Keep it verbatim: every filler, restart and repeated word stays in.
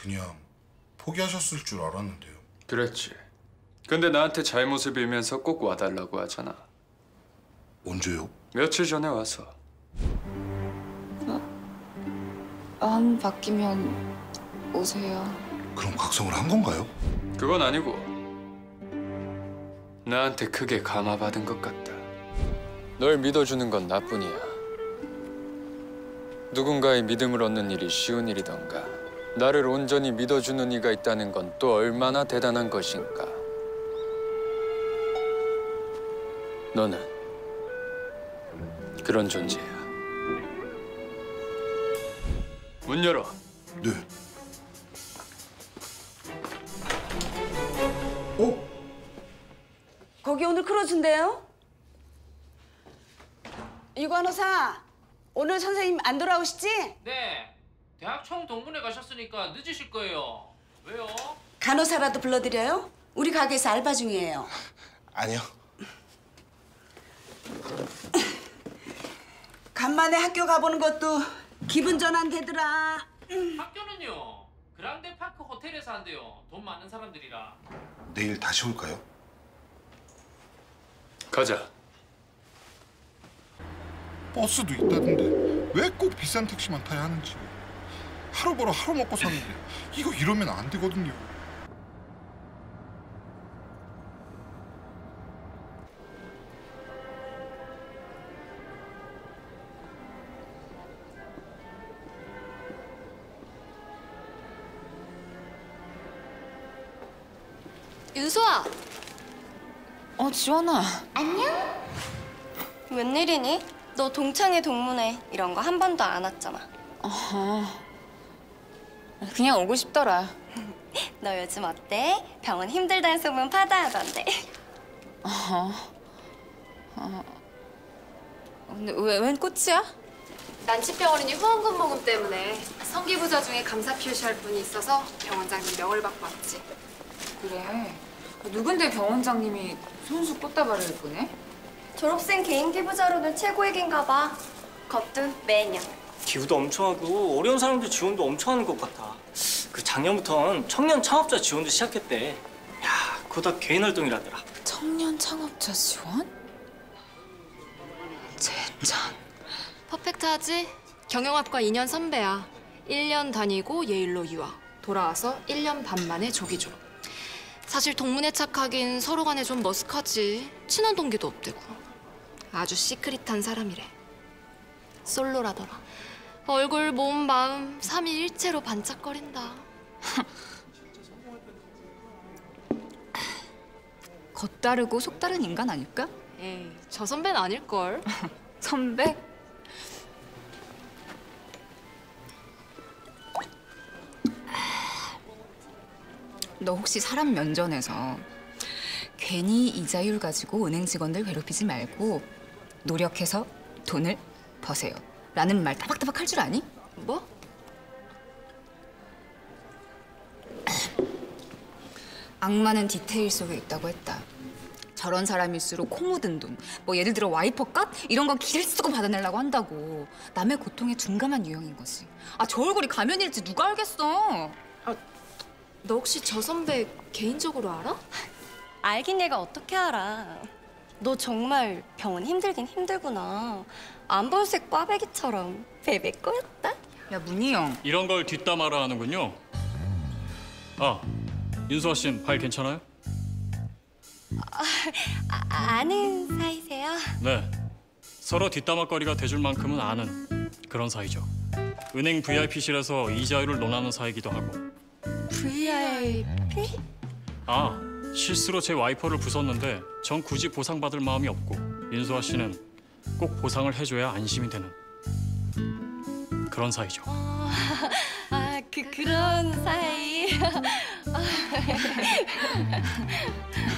그냥 포기하셨을 줄 알았는데요. 그랬지. 근데 나한테 잘못을 빌면서 꼭 와달라고 하잖아. 언제요? 며칠 전에 와서. 마음 바뀌면 오세요. 그럼 각성을 한 건가요? 그건 아니고 나한테 크게 감화받은 것 같다. 널 믿어주는 건 나뿐이야. 누군가의 믿음을 얻는 일이 쉬운 일이던가 나를 온전히 믿어주는 이가 있다는 건 또 얼마나 대단한 것인가. 너는 그런 존재야. 문 열어. 네. 어? 거기 오늘 크로즈인데요? 유관호사, 오늘 선생님 안 돌아오시지? 네. 대학 총 동문회 가셨으니까 늦으실 거예요. 왜요? 간호사라도 불러드려요? 우리 가게에서 알바 중이에요. 아니요. 간만에 학교 가보는 것도 기분 전환 되더라. 학교는요. 그랑데 파크 호텔에서 한대요. 돈 많은 사람들이라. 내일 다시 올까요? 가자. 버스도 있다던데 왜 꼭 비싼 택시만 타야 하는지. 하루 벌어 하루 먹고 사는데 이거 이러면 안 되거든요. 윤수아! 어, 지원아. 안녕? 웬일이니? 너 동창회 동문회 이런 거 한 번도 안 왔잖아. 어, 그냥 오고 싶더라. 너 요즘 어때? 병원 힘들다는 소문 파다하던데. 어, 어. 근데 왜, 웬 꽃이야? 난치병원이니 후원금 모금 때문에 성기부자 중에 감사 표시할 분이 있어서 병원장님 명을 받고 왔지. 그래. 누군데 병원장님이 손수 꽃다발을 보내? 졸업생 개인 기부자로는 최고액인가 봐. 그것도 매년. 기부도 엄청 하고 어려운 사람들 지원도 엄청 하는 것 같아. 그 작년부터는 청년 창업자 지원도 시작했대. 야, 그거 다 개인 활동이라더라. 청년 창업자 지원? 젠장. 퍼펙트하지? 경영학과 이 년 선배야. 일 년 다니고 예일로 유학. 돌아와서 일 년 반 만에 조기 졸업. 사실 동문회 착하긴 서로 간에 좀 머쓱하지. 친한 동기도 없대고. 아주 시크릿한 사람이래. 솔로라더라. 얼굴, 몸, 마음 삼위일체로 반짝거린다. 겉다르고 속다른 인간 아닐까? 에이, 저 선배는 아닐걸. 선배? 너 혹시 사람 면전에서 괜히 이자율 가지고 은행 직원들 괴롭히지 말고 노력해서 돈을 버세요 라는 말 따박따박 할 줄 아니? 뭐? 악마는 디테일 속에 있다고 했다. 저런 사람일수록 코 묻은 돈, 뭐 예를 들어 와이퍼 값? 이런 거 기를 쓰고 받아내려고 한다고. 남의 고통에 둔감한 유형인 거지. 아, 저 얼굴이 가면일지 누가 알겠어. 아, 너 혹시 저 선배 개인적으로 알아? 알긴 얘가 어떻게 알아. 너 정말 병원 힘들긴 힘들구나. 안볼색 꽈배기처럼 베베 꼬였다. 야, 문희 형. 이런 걸 뒷담화라 하는군요. 아, 윤수아 씨는 발 괜찮아요? 아, 아, 아는 사이세요? 네. 서로 뒷담화거리가 돼줄 만큼은 아는 그런 사이죠. 은행 브이아이피실에서 이자율을 논하는 사이기도 하고. 브이아이피? 아, 실수로 제 와이퍼를 부쉈는데 전 굳이 보상받을 마음이 없고 윤수아 씨는 꼭 보상을 해줘야 안심이 되는 그런 사이죠. 어, 아, 그, 그런 사이.